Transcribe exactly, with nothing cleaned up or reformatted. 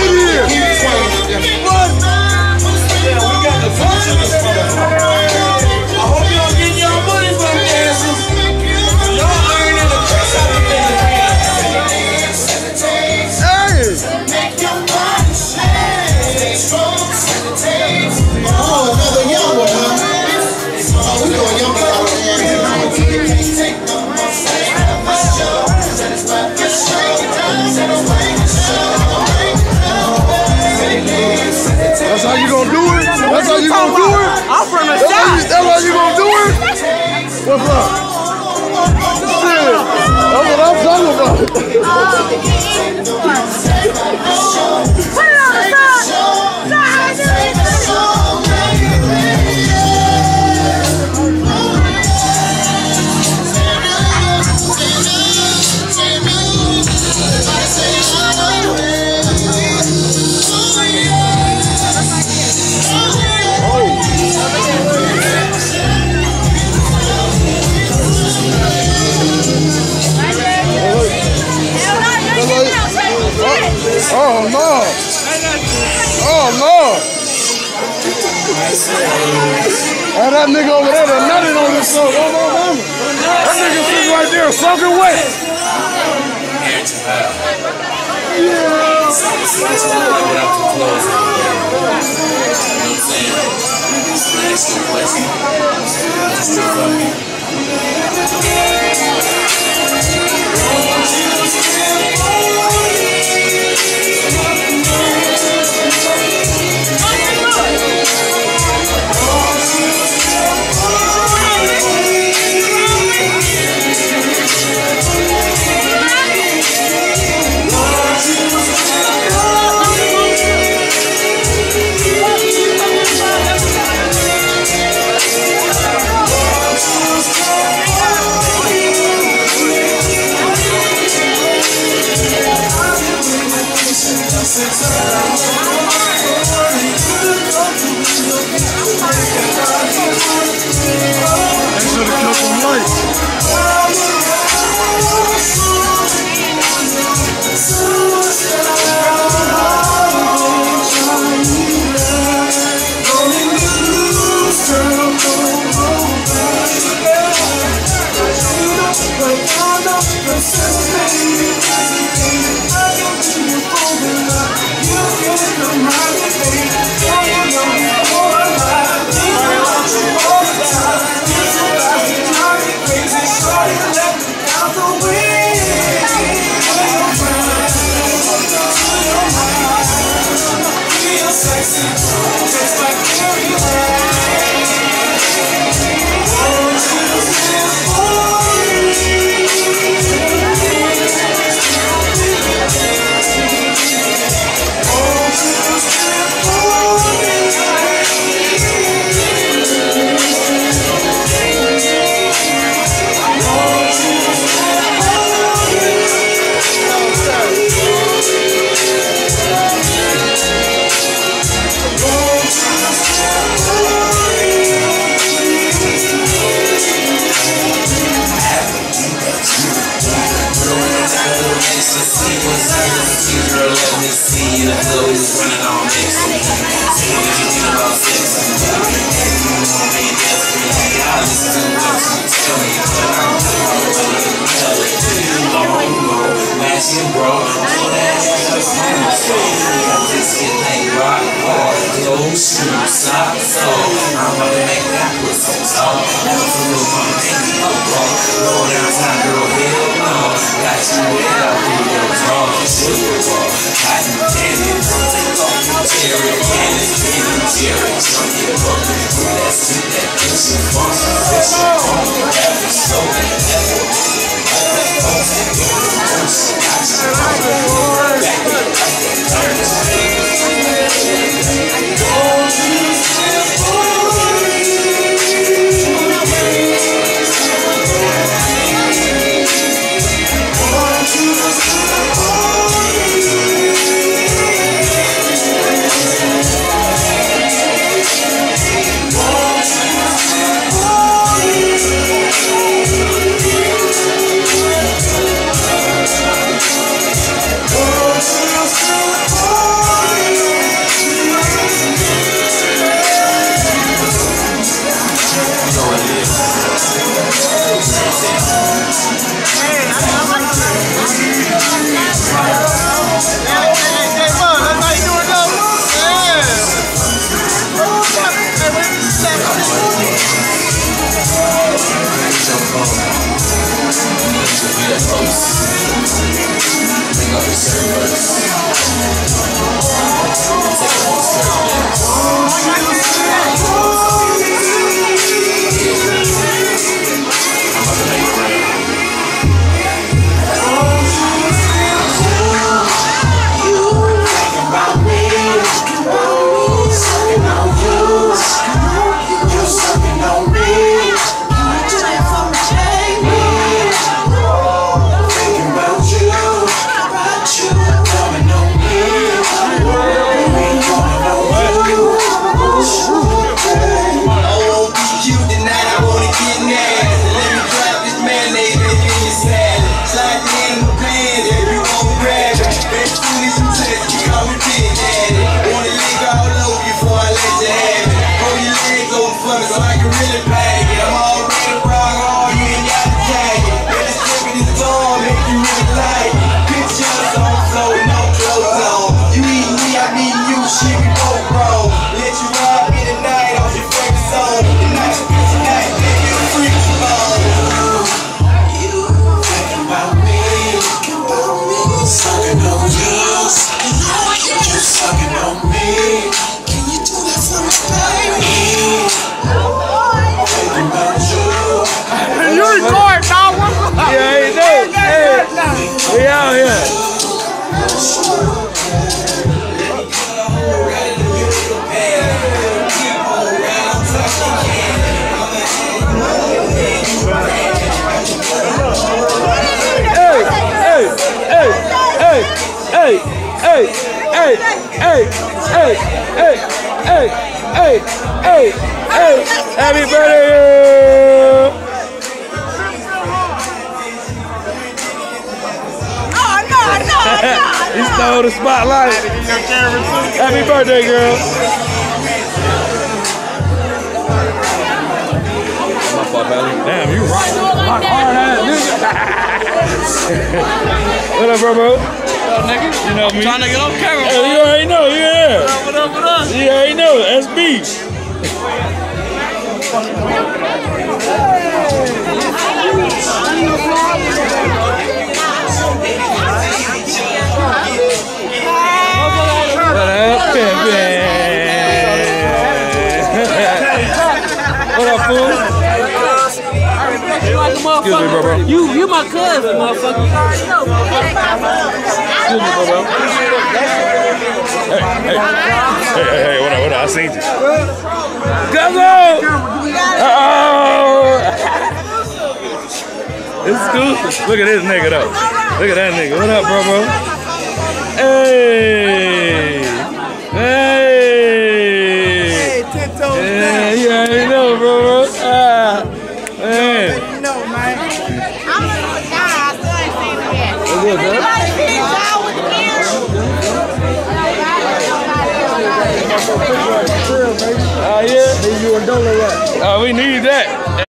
here. What? Yeah, we got the bunch of this motherfucker. I hope y'all getting y'all money from the asses. Y'all earning the piss out of the Hey! Oh, another young one, huh? Oh, we doing young one out there. That's how you gonna do it? That's how you gonna do it? I'm from the That's how you, south. that's how you gonna do it? What's up? Shit, that's what I'm talking about. Put it on the side. Oh no! Oh no! And that nigga over there that nutted on this show. Oh, no, no. That nigga sitting right there soaking wet. court, dog. Yeah, ain't no. Hey, we out here. Hey, hey, hey, hey, hey, hey, hey, hey, hey, hey, hey, hey, hey, hey, happy birthday! Oh, no, no, no, He stole the spotlight. Happy birthday, girl. My fault, Pally. Damn, you rock, rock hard ass nigga. What up, bro, bro? What up, nigga? You know me. Trying to get on camera, Hey, you already know, yeah. What up, what up? You already know, S B. What up, pimpin'? What up, fool? Excuse me, bro, bro. You, you my cousin, motherfucker. You already know. Excuse me, bro, bro. Hey, hey, hey, hey, hey, what up, what up? I seen you. Guzzo! Uh-oh! It's cool. Look at this nigga, though. Look at that nigga. What up, bro, bro? Hey! Hey! Hey, ten toes Yeah, you already know, bro, bro. Ah, man. You know, man. I'm gonna die. I still ain't seen it yet. What's good, man? Oh, yeah? You a dollar right? Oh, we need that.